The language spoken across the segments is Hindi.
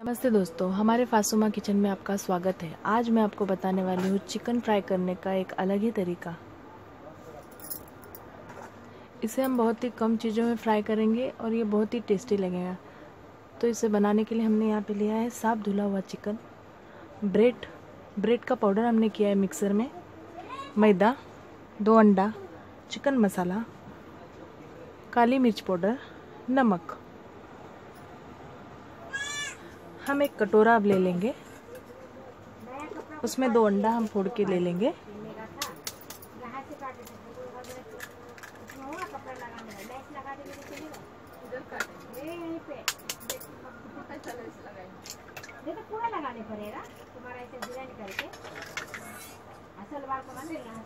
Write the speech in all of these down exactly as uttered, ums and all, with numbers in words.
नमस्ते दोस्तों, हमारे फासुमा किचन में आपका स्वागत है। आज मैं आपको बताने वाली हूँ चिकन फ्राई करने का एक अलग ही तरीका। इसे हम बहुत ही कम चीज़ों में फ्राई करेंगे और ये बहुत ही टेस्टी लगेगा। तो इसे बनाने के लिए हमने यहाँ पे लिया है साफ धुला हुआ चिकन, ब्रेड ब्रेड का पाउडर हमने किया है मिक्सर में, मैदा, दो अंडा, चिकन मसाला, काली मिर्च पाउडर, नमक। हम एक कटोरा अब ले लेंगे, उसमें दो अंडा हम फोड़ के ले लेंगे। पूरा लगाने पड़ेगा तुम्हारा ऐसे डिजाइन करके असल बार को मंदिर यहाँ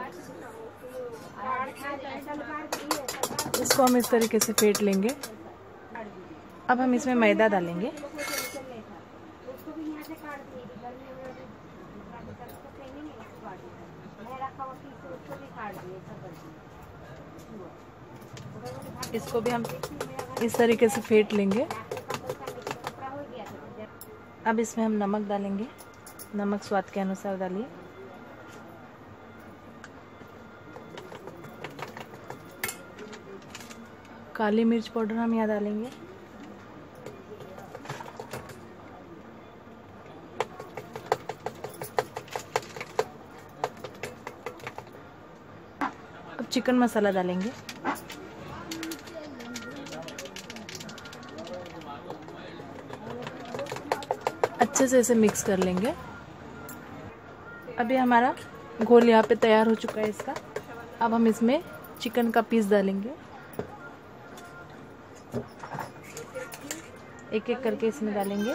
से इसको हम इस तरीके से फेंट लेंगे। अब हम इसमें मैदा डालेंगे। इसको भी हम इस तरीके से फेंट लेंगे। अब इसमें हम नमक डालेंगे, नमक स्वाद के अनुसार डालिए। काली मिर्च पाउडर हम यहाँ डालेंगे। अब चिकन मसाला डालेंगे। अच्छे से इसे मिक्स कर लेंगे। अभी हमारा घोल यहाँ पे तैयार हो चुका है इसका। अब हम इसमें चिकन का पीस डालेंगे, एक एक करके इसमें डालेंगे।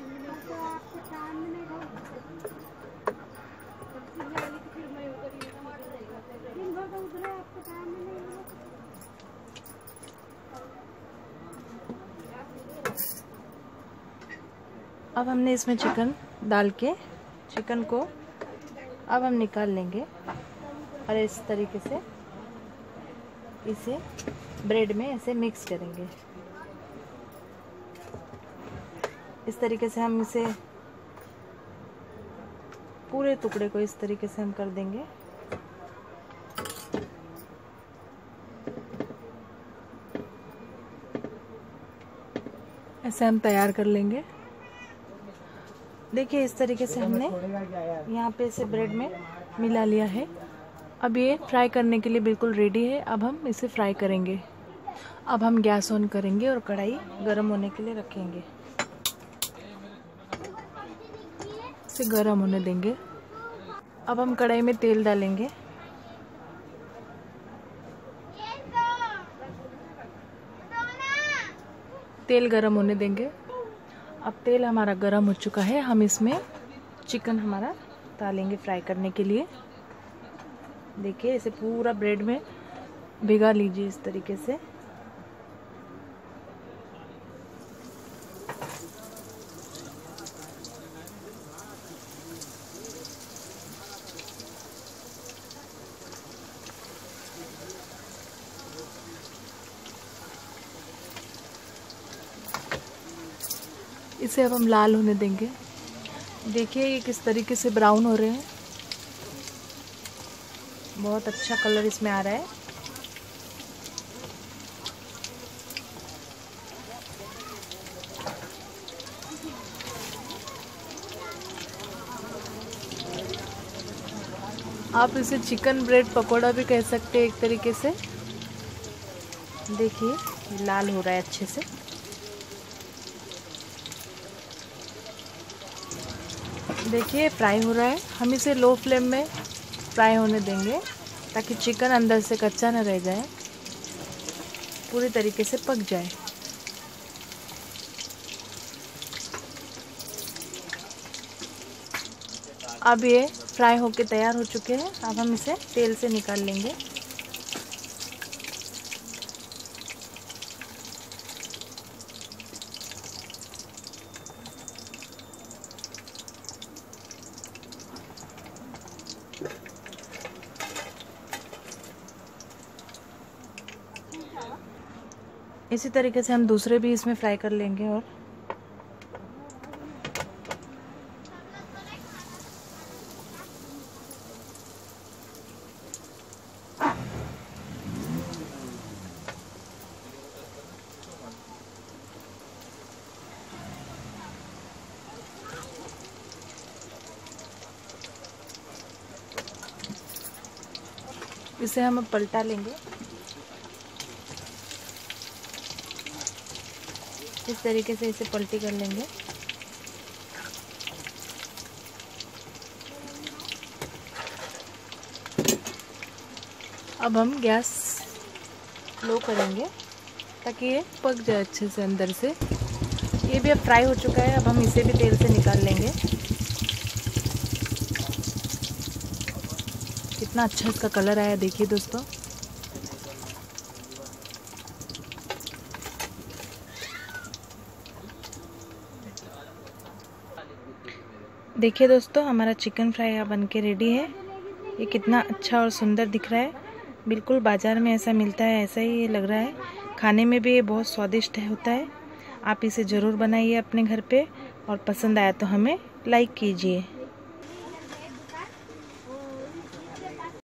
अब हमने इसमें चिकन डाल के चिकन को अब हम निकाल लेंगे और इस तरीके से इसे ब्रेड में ऐसे मिक्स करेंगे। इस तरीके से हम इसे पूरे टुकड़े को इस तरीके से हम कर देंगे। ऐसे हम तैयार कर लेंगे। देखिए इस तरीके से हमने यहाँ पे इसे ब्रेड में मिला लिया है। अब ये फ्राई करने के लिए बिल्कुल रेडी है। अब हम इसे फ्राई करेंगे। अब हम गैस ऑन करेंगे और कढ़ाई गर्म होने के लिए रखेंगे। इसे गर्म होने देंगे। अब हम कढ़ाई में तेल डालेंगे। तेल गर्म होने देंगे। अब तेल हमारा गर्म हो चुका है। हम इसमें चिकन हमारा डालेंगे फ्राई करने के लिए। देखिए इसे पूरा ब्रेड में भिगा लीजिए इस तरीके से। इसे अब हम लाल होने देंगे। देखिए ये किस तरीके से ब्राउन हो रहे हैं। बहुत अच्छा कलर इसमें आ रहा है। आप इसे चिकन ब्रेड पकोड़ा भी कह सकते हैं एक तरीके से। देखिए लाल हो रहा है अच्छे से। देखिए फ्राई हो रहा है। हम इसे लो फ्लेम में फ्राई होने देंगे ताकि चिकन अंदर से कच्चा न रह जाए, पूरी तरीके से पक जाए। अब ये फ्राई होके तैयार हो चुके हैं। अब हम इसे तेल से निकाल लेंगे। इसी तरीके से हम दूसरे भी इसमें फ्राई कर लेंगे। और इसे हम अब पलटा लेंगे। इस तरीके से इसे पलटी कर लेंगे। अब हम गैस लो करेंगे ताकि ये पक जाए अच्छे से अंदर से। ये भी अब फ्राई हो चुका है। अब हम इसे भी तेल से निकाल लेंगे। कितना अच्छा इसका कलर आया देखिए दोस्तों। देखिए दोस्तों, हमारा चिकन फ्राई यहाँ बन के रेडी है। ये कितना अच्छा और सुंदर दिख रहा है। बिल्कुल बाज़ार में ऐसा मिलता है, ऐसा ही ये लग रहा है। खाने में भी ये बहुत स्वादिष्ट होता है। आप इसे ज़रूर बनाइए अपने घर पे, और पसंद आया तो हमें लाइक कीजिए।